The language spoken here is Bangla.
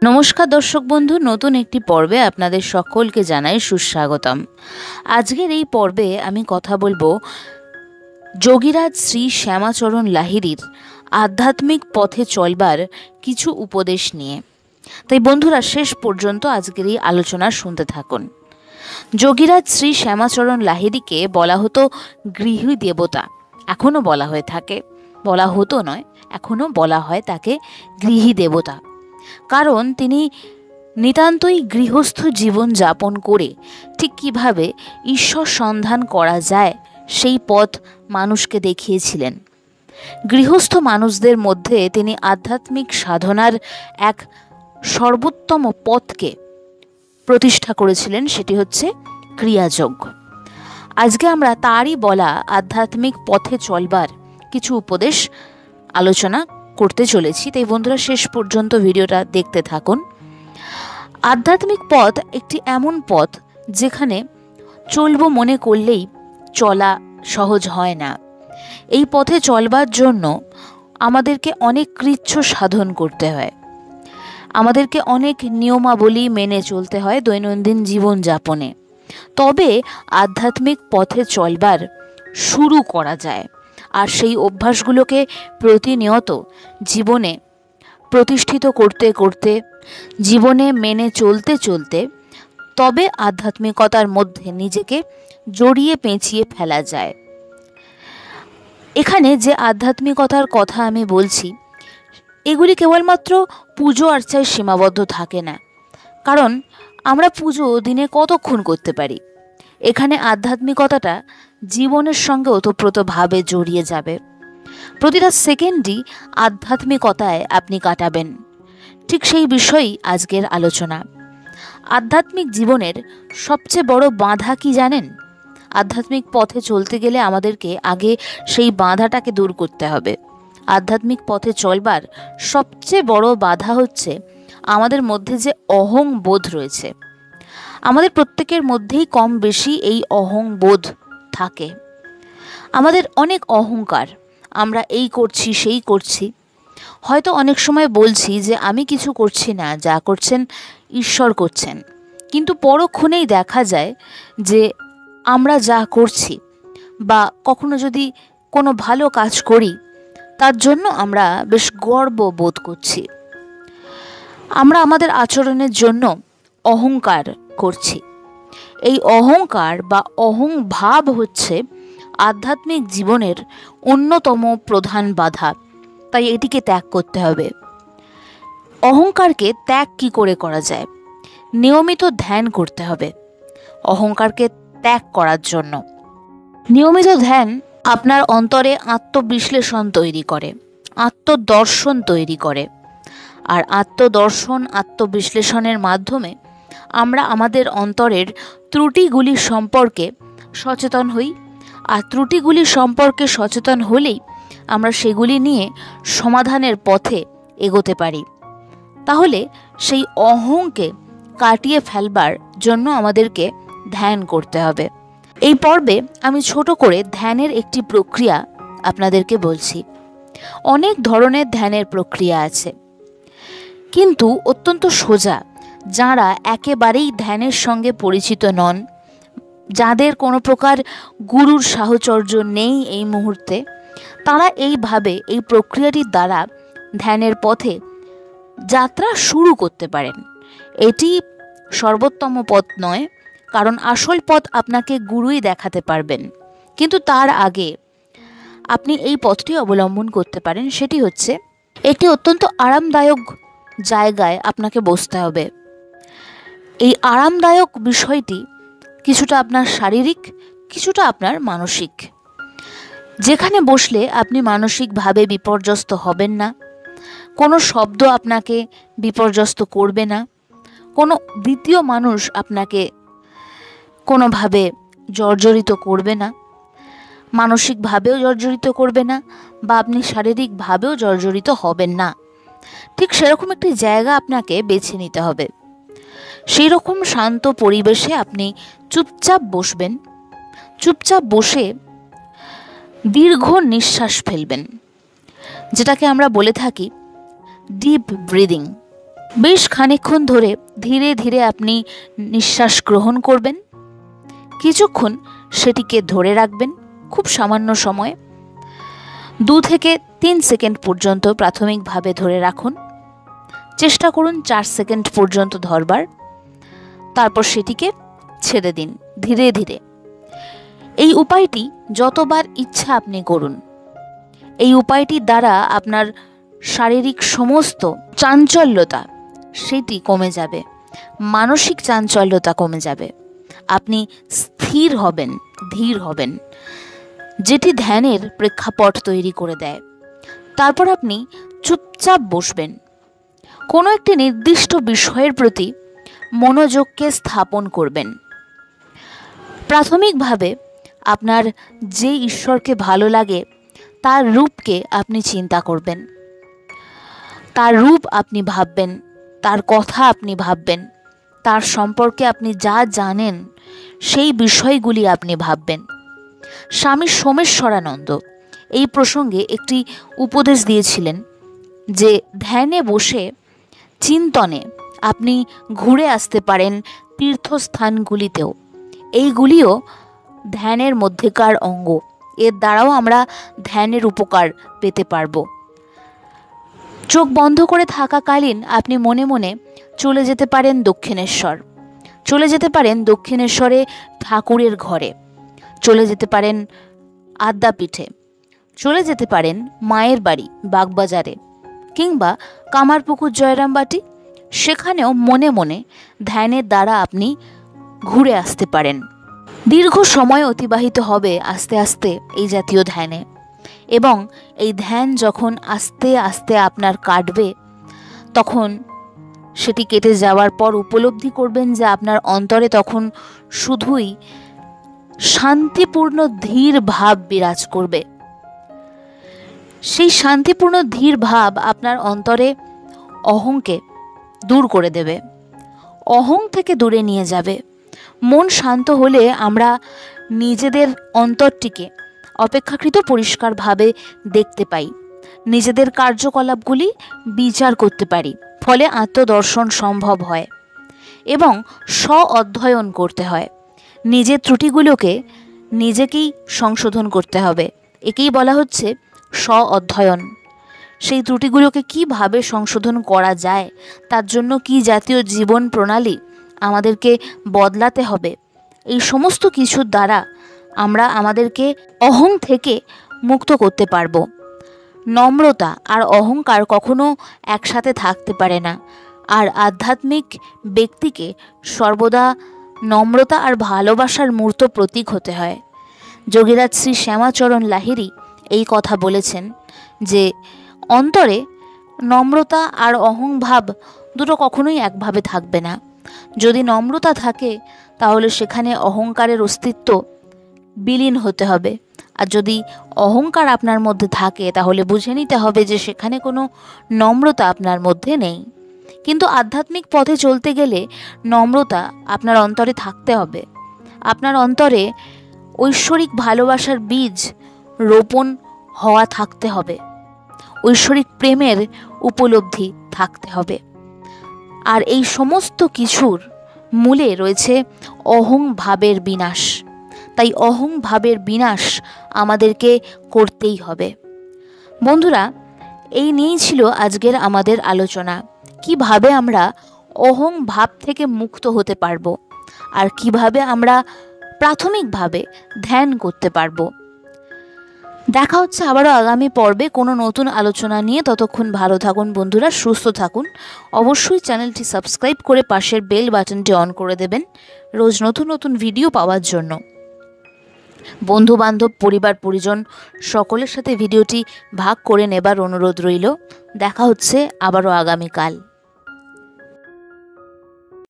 নমস্কার দর্শক বন্ধু, নতুন একটি পর্বে আপনাদের সকলকে জানাই সুস্বাগতম। আজকের এই পর্বে আমি কথা বলবো যোগীরাজ শ্রী শ্যামাচরণ লাহিড়ীর আধ্যাত্মিক পথে চলবার কিছু উপদেশ নিয়ে। তাই বন্ধুরা শেষ পর্যন্ত আজকের এই আলোচনা শুনতে থাকুন। যোগীরাজ শ্রী শ্যামাচরণ লাহিড়ীকে বলা হতো গৃহী দেবতা, এখনও বলা হয়ে থাকে, বলা হতো নয়, এখনও বলা হয় তাকে গৃহী দেবতা। কারণ তিনি নিতান্তই গৃহস্থ জীবন যাপন করে ঠিক কীভাবে ঈশ্বর সন্ধান করা যায় সেই পথ মানুষকে দেখিয়েছিলেন। গৃহস্থ মানুষদের মধ্যে তিনি আধ্যাত্মিক সাধনার এক সর্বোত্তম পথকে প্রতিষ্ঠা করেছিলেন, সেটি হচ্ছে ক্রিয়াযোগ। আজকে আমরা তারই বলা আধ্যাত্মিক পথে চলবার কিছু উপদেশ আলোচনা করতে চলেছি। তাই বন্ধুরা শেষ পর্যন্ত ভিডিওটা দেখতে থাকুন। আধ্যাত্মিক পথ একটি এমন পথ যেখানে চলবো মনে করলেই চলা সহজ হয় না। এই পথে চলবার জন্য আমাদেরকে অনেক কৃচ্ছ সাধন করতে হয়, আমাদেরকে অনেক নিয়মাবলী মেনে চলতে হয় দৈনন্দিন জীবনযাপনে। তবে আধ্যাত্মিক পথে চলবার শুরু করা যায়, আর সেই অভ্যাসগুলোকে প্রতিনিয়ত জীবনে প্রতিষ্ঠিত করতে করতে, জীবনে মেনে চলতে চলতে তবে আধ্যাত্মিকতার মধ্যে নিজেকে জড়িয়ে পেঁচিয়ে ফেলা যায়। এখানে যে আধ্যাত্মিকতার কথা আমি বলছি, এগুলি কেবলমাত্র পুজো আর্চায় সীমাবদ্ধ থাকে না। কারণ আমরা পুজো দিনে কতক্ষণ করতে পারি। এখানে আধ্যাত্মিকতাটা জীবনের সঙ্গে ওতপ্রোতভাবে জড়িয়ে যাবে। প্রতিটা সেকেন্ডই আধ্যাত্মিকতায় আপনি কাটাবেন। ঠিক সেই বিষয়ই আজকের আলোচনা। আধ্যাত্মিক জীবনের সবচেয়ে বড় বাধা কি জানেন? আধ্যাত্মিক পথে চলতে গেলে আমাদেরকে আগে সেই বাধাটাকে দূর করতে হবে। আধ্যাত্মিক পথে চলবার সবচেয়ে বড় বাধা হচ্ছে আমাদের মধ্যে যে অহং বোধ রয়েছে। আমাদের প্রত্যেকের মধ্যেই কম বেশি এই অহং বোধ থাকে। আমাদের অনেক অহংকার, আমরা এই করছি সেই করছি। হয়তো অনেক সময় বলছি যে আমি কিছু করছি না, যা করছেন ঈশ্বর করছেন, কিন্তু পরক্ষণেই দেখা যায় যে আমরা যা করছি বা কখনো যদি কোনো ভালো কাজ করি তার জন্য আমরা বেশ গর্ব বোধ করছি। আমরা আমাদের আচরণের জন্য অহংকার করছি। এই অহংকার বা অহংভাব হচ্ছে আধ্যাত্মিক জীবনের অন্যতম প্রধান বাধা। তাই এটিকে ত্যাগ করতে হবে। অহংকারকে ত্যাগ কি করে করা যায়? নিয়মিত ধ্যান করতে হবে অহংকারকে ত্যাগ করার জন্য। নিয়মিত ধ্যান আপনার অন্তরে আত্মবিশ্লেষণ তৈরি করে, আত্মদর্শন তৈরি করে। আর আত্মদর্শন, আত্মবিশ্লেষণের মাধ্যমে আমরা আমাদের অন্তরের ত্রুটিগুলি সম্পর্কে সচেতন হই। আর ত্রুটিগুলি সম্পর্কে সচেতন হলেই আমরা সেগুলি নিয়ে সমাধানের পথে এগোতে পারি। তাহলে সেই অহংকে কাটিয়ে ফেলবার জন্য আমাদেরকে ধ্যান করতে হবে। এই পর্বে আমি ছোট করে ধ্যানের একটি প্রক্রিয়া আপনাদেরকে বলছি। অনেক ধরনের ধ্যানের প্রক্রিয়া আছে, কিন্তু অত্যন্ত সোজা। যারা একেবারেই ধ্যানের সঙ্গে পরিচিত নন, যাদের কোনো প্রকার গুরুর সাহচর্য নেই এই মুহূর্তে, তারা এইভাবে এই প্রক্রিয়াটির দ্বারা ধ্যানের পথে যাত্রা শুরু করতে পারেন। এটি সর্বোত্তম পথ নয়, কারণ আসল পথ আপনাকে গুরুই দেখাতে পারবেন। কিন্তু তার আগে আপনি এই পথটি অবলম্বন করতে পারেন। সেটি হচ্ছে একটি অত্যন্ত আরামদায়ক জায়গায় আপনাকে বসতে হবে। এই আরামদায়ক বিষয়টি কিছুটা আপনার শারীরিক, কিছুটা আপনার মানসিক। যেখানে বসলে আপনি মানসিকভাবে বিপর্যস্ত হবেন না, কোনো শব্দ আপনাকে বিপর্যস্ত করবে না, কোনো দ্বিতীয় মানুষ আপনাকে কোনোভাবে জর্জরিত করবে না, মানসিকভাবেও জর্জরিত করবে না, বা আপনি শারীরিকভাবেও জর্জরিত হবেন না। ঠিক সেরকম একটি জায়গা আপনাকে বেছে নিতে হবে। সেই রকম শান্ত পরিবেশে আপনি চুপচাপ বসবেন। চুপচাপ বসে দীর্ঘ নিঃশ্বাস ফেলবেন, যেটাকে আমরা বলে থাকি ডিপ ব্রিদিং। বেশ খানিকক্ষণ ধরে ধীরে ধীরে আপনি নিঃশ্বাস গ্রহণ করবেন। কিছুক্ষণ সেটিকে ধরে রাখবেন, খুব সামান্য সময়, 2 থেকে 3 সেকেন্ড পর্যন্ত প্রাথমিকভাবে ধরে রাখুন। চেষ্টা করুন 4 সেকেন্ড পর্যন্ত ধরবার, তারপর সেটিকে ছেড়ে দিন ধীরে ধীরে। এই উপায়টি যতবার ইচ্ছা আপনি করুন। এই উপায়টির দ্বারা আপনার শারীরিক সমস্ত চাঞ্চল্যতা সেটি কমে যাবে, মানসিক চাঞ্চল্যতা কমে যাবে, আপনি স্থির হবেন, ধীর হবেন, যেটি ধ্যানের প্রেক্ষাপট তৈরি করে দেয়। তারপর আপনি চুপচাপ বসবেন, কোনো একটি নির্দিষ্ট বিষয়ের প্রতি মনোযোগকে স্থাপন করবেন। প্রাথমিকভাবে আপনার যে ঈশ্বরকে ভালো লাগে তার রূপকে আপনি চিন্তা করবেন, তার রূপ আপনি ভাববেন, তার কথা আপনি ভাববেন, তার সম্পর্কে আপনি যা জানেন সেই বিষয়গুলি আপনি ভাববেন। স্বামী সোমেশ্বরানন্দ এই প্রসঙ্গে একটি উপদেশ দিয়েছিলেন যে ধ্যানে বসে চিন্তনে আপনি ঘুরে আসতে পারেন তীর্থস্থানগুলিতেও। এইগুলিও ধ্যানের মধ্যেকার অঙ্গ, এর দ্বারাও আমরা ধ্যানের উপকার পেতে পারব। চোখ বন্ধ করে থাকাকালীন আপনি মনে মনে চলে যেতে পারেন দক্ষিণেশ্বর, চলে যেতে পারেন দক্ষিণেশ্বরে ঠাকুরের ঘরে, চলে যেতে পারেন আদ্যাপীঠে, চলে যেতে পারেন মায়ের বাড়ি বাগবাজারে কিংবা কামারপুকুর জয়রামবাটি। সেখানেও মনে মনে ধ্যানের দ্বারা আপনি ঘুরে আসতে পারেন। দীর্ঘ সময় অতিবাহিত হবে আস্তে আস্তে এই জাতীয় ধ্যানে, এবং এই ধ্যান যখন আস্তে আস্তে আপনার কাটবে তখন সেটি কেটে যাওয়ার পর উপলব্ধি করবেন যে আপনার অন্তরে তখন শুধুই শান্তিপূর্ণ ধীর ভাব বিরাজ করবে। সেই শান্তিপূর্ণ ধীর ভাব আপনার অন্তরে অহংকে দূর করে দেবে, অহং থেকে দূরে নিয়ে যাবে। মন শান্ত হলে আমরা নিজেদের অন্তরটিকে অপেক্ষাকৃত পরিষ্কারভাবে দেখতে পাই, নিজেদের কার্যকলাপগুলি বিচার করতে পারি, ফলে আত্মদর্শন সম্ভব হয় এবং স্ব-অধ্যয়ন করতে হয়। নিজের ত্রুটিগুলোকে নিজেকেই সংশোধন করতে হবে, একেই বলা হচ্ছে স্ব-অধ্যয়ন। সেই ত্রুটিগুলোকে কিভাবে সংশোধন করা যায়, তার জন্য কি জাতীয় জীবন প্রণালী আমাদেরকে বদলাতে হবে, এই সমস্ত কিছুর দ্বারা আমরা আমাদেরকে অহং থেকে মুক্ত করতে পারব। নম্রতা আর অহংকার কখনো একসাথে থাকতে পারে না, আর আধ্যাত্মিক ব্যক্তিকে সর্বদা নম্রতা আর ভালোবাসার মূর্ত প্রতীক হতে হয়। যোগীরাজ শ্রী শ্যামাচরণ লাহিড়ী এই কথা বলেছেন যে অন্তরে নম্রতা আর অহংভাব দুটো কখনোই একভাবে থাকবে না। যদি নম্রতা থাকে তাহলে সেখানে অহংকারের অস্তিত্ব বিলীন হতে হবে, আর যদি অহংকার আপনার মধ্যে থাকে তাহলে বুঝে নিতে হবে যে সেখানে কোনো নম্রতা আপনার মধ্যে নেই। কিন্তু আধ্যাত্মিক পথে চলতে গেলে নম্রতা আপনার অন্তরে থাকতে হবে। আপনার অন্তরে ঐশ্বরিক ভালোবাসার বীজ রোপণ হওয়া থাকতে হবে, ঐশ্বরিক প্রেমের উপলব্ধি থাকতে হবে। আর এই সমস্ত কিছুর মূলে রয়েছে অহং ভাবের বিনাশ। তাই অহং ভাবের বিনাশ আমাদেরকে করতেই হবে। বন্ধুরা, এই নিয়েই ছিল আজকের আমাদের আলোচনা। কিভাবে আমরা অহং ভাব থেকে মুক্ত হতে পারবো আর কিভাবে আমরা প্রাথমিকভাবে ধ্যান করতে পারবো। দেখা হচ্ছে আবারও আগামী পর্বে কোনো নতুন আলোচনা নিয়ে। ততক্ষণ ভালো থাকুন বন্ধুরা, সুস্থ থাকুন। অবশ্যই চ্যানেলটি সাবস্ক্রাইব করে পাশের বেল বাটনটি অন করে দেবেন রোজ নতুন নতুন ভিডিও পাওয়ার জন্য। বন্ধু বান্ধব, পরিবার পরিজন সকলের সাথে ভিডিওটি ভাগ করে নেবার অনুরোধ রইল। দেখা হচ্ছে আবারও আগামীকাল।